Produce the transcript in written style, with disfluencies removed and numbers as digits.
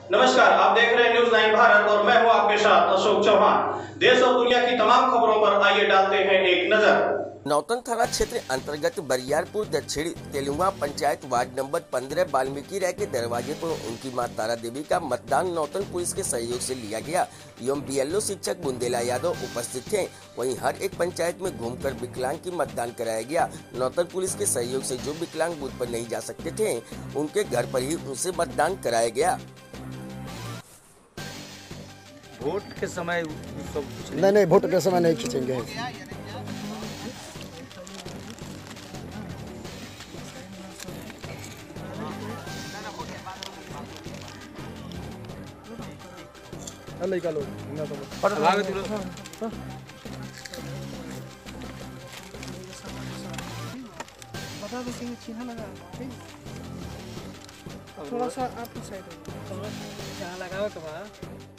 नमस्कार, आप देख रहे हैं न्यूज 9 भारत और मैं हूं आपके साथ अशोक चौहान। देश और दुनिया की तमाम खबरों पर आइए डालते हैं एक नजर। नौतन थाना क्षेत्र अंतर्गत बरियारपुर दक्षिण तेलुआ पंचायत वार्ड नंबर 15 वाल्मीकि राय के दरवाजे पर उनकी मां तारा देवी का मतदान नौतन पुलिस के सहयोग से लिया गया एवं बीएलओ शिक्षक बुंदेला यादव उपस्थित थे। वहीं हर एक पंचायत में घूमकर विकलांग की मतदान कराया गया। नौतन पुलिस के सहयोग से जो विकलांग बूथ पर नहीं जा सकते थे उनके घर पर ही उनसे मतदान कराया गया। वोट के समय सब नहीं, वोट के समय नहीं खींचेंगे। निकालो बता दो कि चिन्ह लगा थोड़ा सा आप साइड जहाँ लगाओ के बाद